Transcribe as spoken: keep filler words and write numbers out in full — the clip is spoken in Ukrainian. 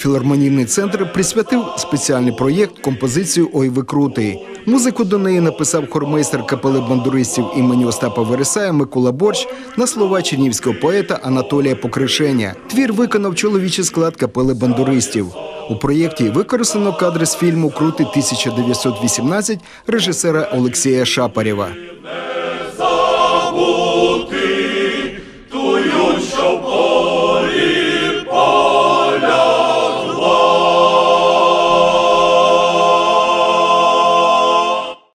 філармонійний центр присвятив спеціальний проєкт композицію «Ой, ви крутий». Музику до неї написав хормейстер капели бандуристів імені Остапа Вересая Микола Борщ на слова чернігівського поета Анатолія Покришеня. Твір виконав чоловічий склад капели бандуристів. У проєкті використано кадри з фільму «Крутий тисяча дев'ятсот вісімнадцять» режисера Олексія Шапарєва.